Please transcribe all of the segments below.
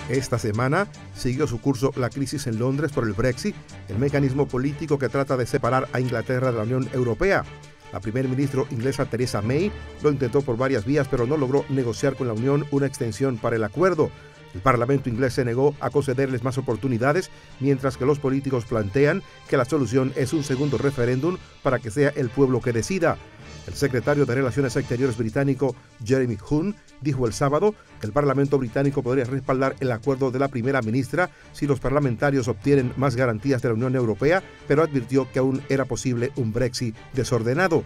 Esta semana siguió su curso la crisis en Londres por el Brexit, el mecanismo político que trata de separar a Inglaterra de la Unión Europea. La primer ministra inglesa Theresa May lo intentó por varias vías, pero no logró negociar con la Unión una extensión para el acuerdo. El Parlamento inglés se negó a concederles más oportunidades, mientras que los políticos plantean que la solución es un segundo referéndum para que sea el pueblo que decida. El secretario de Relaciones Exteriores británico Jeremy Hunt dijo el sábado que el Parlamento británico podría respaldar el acuerdo de la primera ministra si los parlamentarios obtienen más garantías de la Unión Europea, pero advirtió que aún era posible un Brexit desordenado.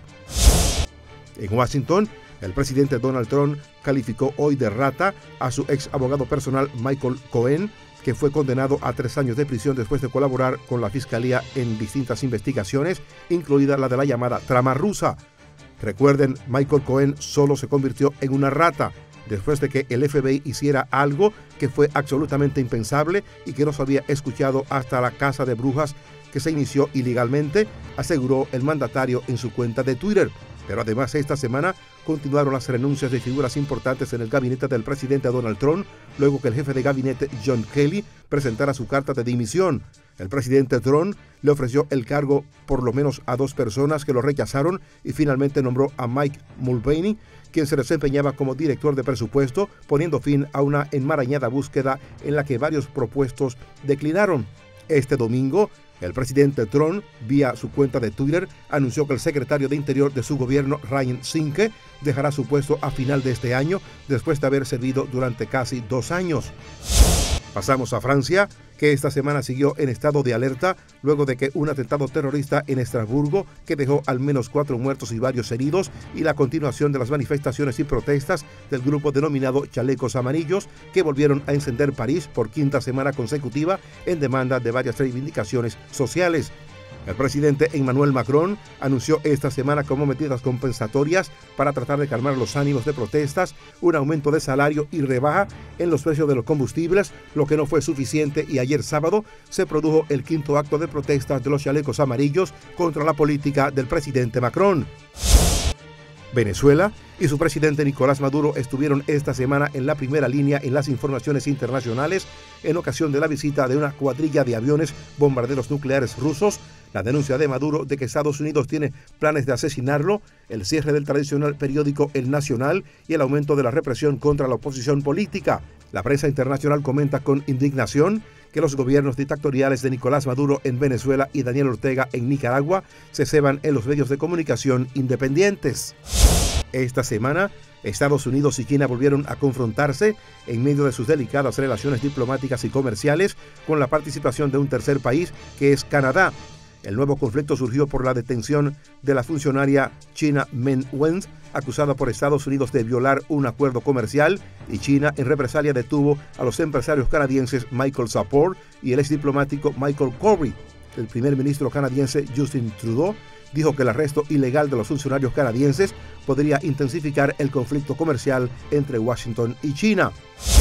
En Washington, el presidente Donald Trump calificó hoy de rata a su ex abogado personal Michael Cohen, que fue condenado a 3 años de prisión después de colaborar con la fiscalía en distintas investigaciones, incluida la de la llamada trama rusa. Recuerden, Michael Cohen solo se convirtió en una rata después de que el FBI hiciera algo que fue absolutamente impensable y que no se había escuchado hasta la caza de brujas que se inició ilegalmente, aseguró el mandatario en su cuenta de Twitter. Pero además esta semana continuaron las renuncias de figuras importantes en el gabinete del presidente Donald Trump, luego que el jefe de gabinete John Kelly presentara su carta de dimisión. El presidente Trump le ofreció el cargo por lo menos a 2 personas que lo rechazaron y finalmente nombró a Mike Mulvaney, quien se desempeñaba como director de presupuesto, poniendo fin a una enmarañada búsqueda en la que varios propuestos declinaron. Este domingo, el presidente Trump, vía su cuenta de Twitter, anunció que el secretario de Interior de su gobierno, Ryan Zinke, dejará su puesto a final de este año, después de haber servido durante casi 2 años. Pasamos a Francia, que esta semana siguió en estado de alerta luego de que un atentado terrorista en Estrasburgo, que dejó al menos 4 muertos y varios heridos, y la continuación de las manifestaciones y protestas del grupo denominado Chalecos Amarillos, que volvieron a encender París por 5ª semana consecutiva en demanda de varias reivindicaciones sociales. El presidente Emmanuel Macron anunció esta semana como medidas compensatorias para tratar de calmar los ánimos de protestas, un aumento de salario y rebaja en los precios de los combustibles, lo que no fue suficiente, y ayer sábado se produjo el 5º acto de protestas de los Chalecos Amarillos contra la política del presidente Macron. Venezuela y su presidente Nicolás Maduro estuvieron esta semana en la primera línea en las informaciones internacionales en ocasión de la visita de una cuadrilla de aviones bombarderos nucleares rusos, la denuncia de Maduro de que Estados Unidos tiene planes de asesinarlo, el cierre del tradicional periódico El Nacional y el aumento de la represión contra la oposición política. La prensa internacional comenta con indignación que los gobiernos dictatoriales de Nicolás Maduro en Venezuela y Daniel Ortega en Nicaragua se ceban en los medios de comunicación independientes. Esta semana, Estados Unidos y China volvieron a confrontarse en medio de sus delicadas relaciones diplomáticas y comerciales, con la participación de un tercer país que es Canadá. El nuevo conflicto surgió por la detención de la funcionaria China Meng Wanzhou, acusada por Estados Unidos de violar un acuerdo comercial, y China en represalia detuvo a los empresarios canadienses Michael Sapor y el exdiplomático Michael Kovrig. El primer ministro canadiense Justin Trudeau dijo que el arresto ilegal de los funcionarios canadienses podría intensificar el conflicto comercial entre Washington y China.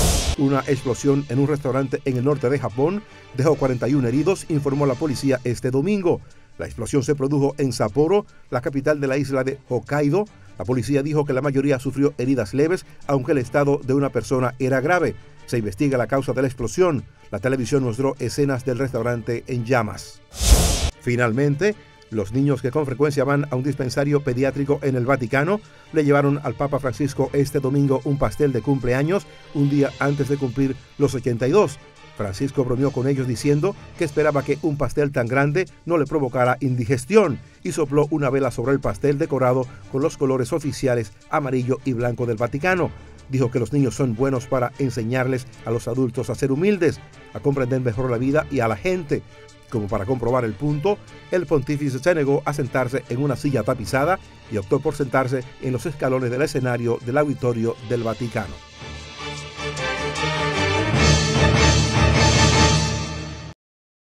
Una explosión en un restaurante en el norte de Japón dejó 41 heridos, informó la policía este domingo. La explosión se produjo en Sapporo, la capital de la isla de Hokkaido. La policía dijo que la mayoría sufrió heridas leves, aunque el estado de una persona era grave. Se investiga la causa de la explosión. La televisión mostró escenas del restaurante en llamas. Finalmente, los niños que con frecuencia van a un dispensario pediátrico en el Vaticano le llevaron al Papa Francisco este domingo un pastel de cumpleaños, un día antes de cumplir los 82. Francisco bromeó con ellos diciendo que esperaba que un pastel tan grande no le provocara indigestión, y sopló una vela sobre el pastel decorado con los colores oficiales amarillo y blanco del Vaticano. Dijo que los niños son buenos para enseñarles a los adultos a ser humildes, a comprender mejor la vida y a la gente. Como para comprobar el punto, el pontífice se negó a sentarse en una silla tapizada y optó por sentarse en los escalones del escenario del auditorio del Vaticano.